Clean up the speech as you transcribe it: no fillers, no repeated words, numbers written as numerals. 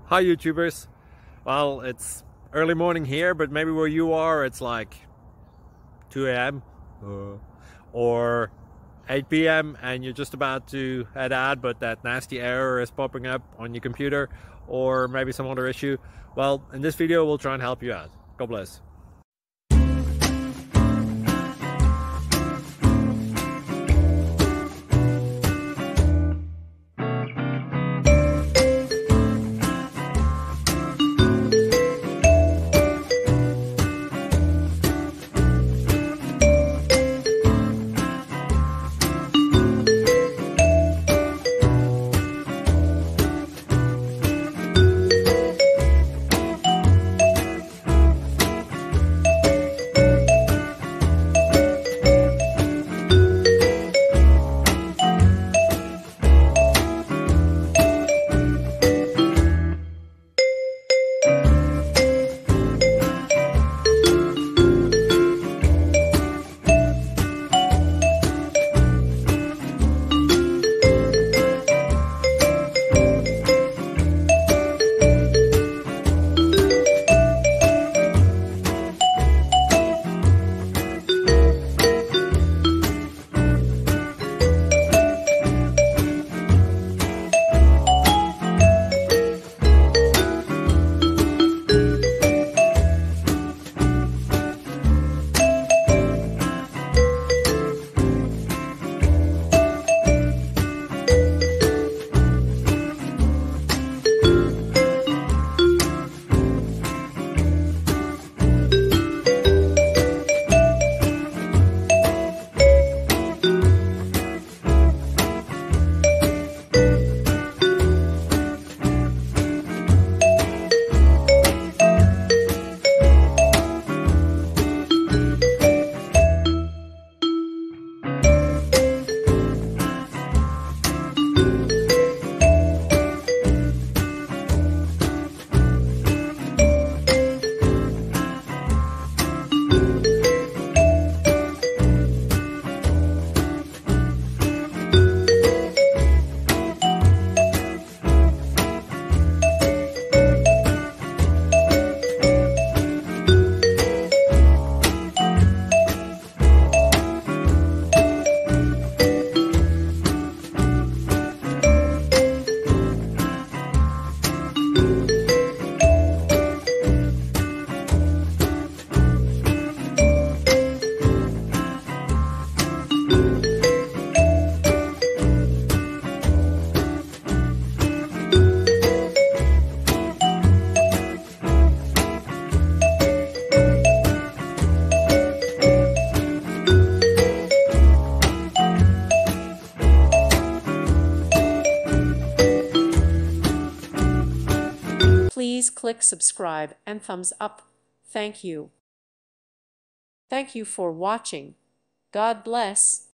Hi YouTubers. Well, it's early morning here, but maybe where you are it's like 2 a.m. or 8 p.m. and you're just about to head out, but that nasty error is popping up on your computer, or maybe some other issue. Well, in this video we'll try and help you out. God bless. Please click subscribe and thumbs up. Thank you. Thank you for watching. God bless.